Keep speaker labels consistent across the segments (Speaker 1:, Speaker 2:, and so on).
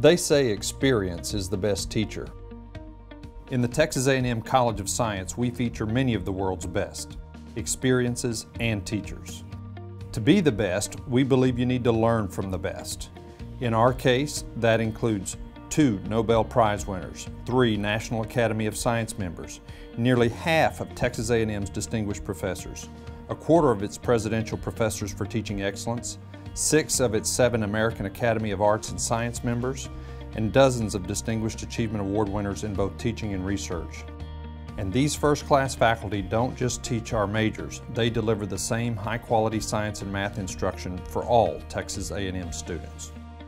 Speaker 1: They say experience is the best teacher. In the Texas A&M College of Science, we feature many of the world's best experiences and teachers. To be the best, we believe you need to learn from the best. In our case, that includes 2 Nobel Prize winners, 3 National Academy of Science members, nearly half of Texas A&M's distinguished professors, a quarter of its presidential professors for teaching excellence, 6 of its 7 American Academy of Arts and Science members, and dozens of Distinguished Achievement Award winners in both teaching and research. And these first-class faculty don't just teach our majors, they deliver the same high-quality science and math instruction for all Texas A&M students.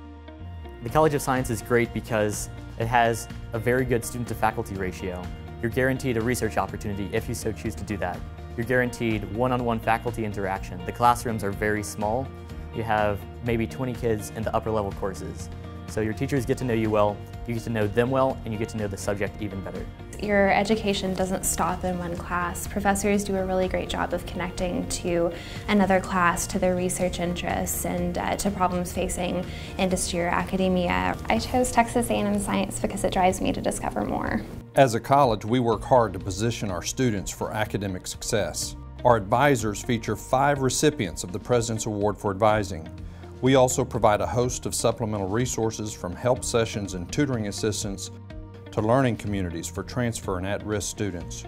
Speaker 2: The College of Science is great because it has a very good student-to-faculty ratio. You're guaranteed a research opportunity if you so choose to do that. You're guaranteed one-on-one faculty interaction. The classrooms are very small. You have maybe 20 kids in the upper level courses. So your teachers get to know you well, you get to know them well, and you get to know the subject even better.
Speaker 3: Your education doesn't stop in one class. Professors do a really great job of connecting to another class, to their research interests, and to problems facing industry or academia. I chose Texas A&M Science because it drives me to discover more.
Speaker 1: As a college, we work hard to position our students for academic success. Our advisors feature 5 recipients of the President's Award for Advising. We also provide a host of supplemental resources from help sessions and tutoring assistance to learning communities for transfer and at-risk students.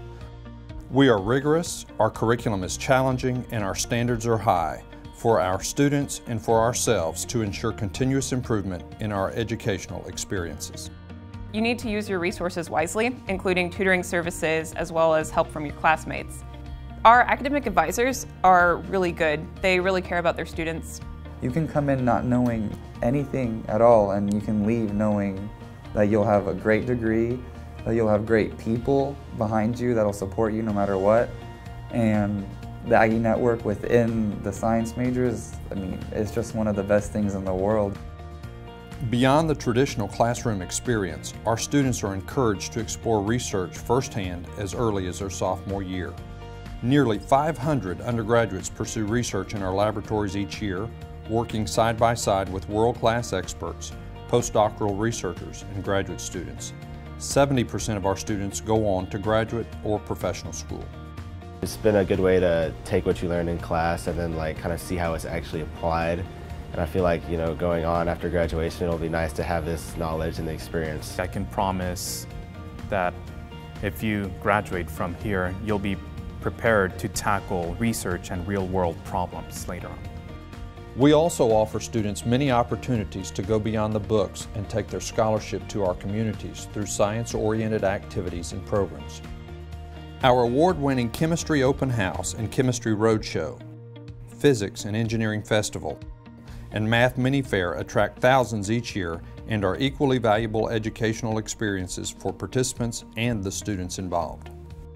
Speaker 1: We are rigorous, our curriculum is challenging, and our standards are high for our students and for ourselves to ensure continuous improvement in our educational experiences.
Speaker 4: You need to use your resources wisely, including tutoring services as well as help from your classmates. Our academic advisors are really good. They really care about their students.
Speaker 5: You can come in not knowing anything at all, and you can leave knowing that you'll have a great degree, that you'll have great people behind you that'll support you no matter what. And the Aggie Network within the science majors, I mean, it's just one of the best things in the world.
Speaker 1: Beyond the traditional classroom experience, our students are encouraged to explore research firsthand as early as their sophomore year. Nearly 500 undergraduates pursue research in our laboratories each year, working side by side with world-class experts, postdoctoral researchers, and graduate students. 70% of our students go on to graduate or professional school.
Speaker 6: It's been a good way to take what you learn in class and then kind of see how it's actually applied. And I feel like, going on after graduation, it'll be nice to have this knowledge and the experience.
Speaker 7: I can promise that if you graduate from here, you'll be prepared to tackle research and real-world problems later on.
Speaker 1: We also offer students many opportunities to go beyond the books and take their scholarship to our communities through science-oriented activities and programs. Our award-winning Chemistry Open House and Chemistry Roadshow, Physics and Engineering Festival, and Math Mini Fair attract thousands each year and are equally valuable educational experiences for participants and the students involved.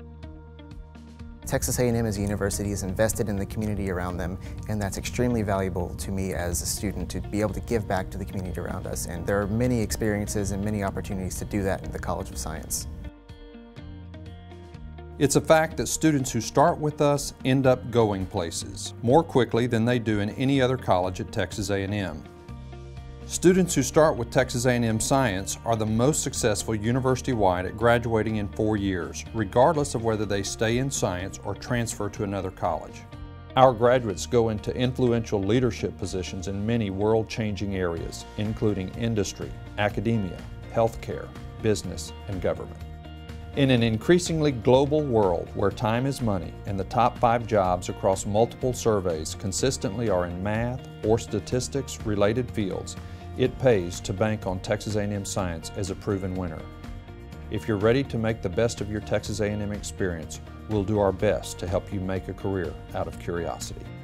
Speaker 8: Texas A&M as a university is invested in the community around them, and that's extremely valuable to me as a student to be able to give back to the community around us. And there are many experiences and many opportunities to do that in the College of Science.
Speaker 1: It's a fact that students who start with us end up going places more quickly than they do in any other college at Texas A&M. Students who start with Texas A&M Science are the most successful university-wide at graduating in 4 years, regardless of whether they stay in science or transfer to another college. Our graduates go into influential leadership positions in many world-changing areas, including industry, academia, healthcare, business, and government. In an increasingly global world where time is money and the top 5 jobs across multiple surveys consistently are in math or statistics-related fields, it pays to bank on Texas A&M Science as a proven winner. If you're ready to make the best of your Texas A&M experience, we'll do our best to help you make a career out of curiosity.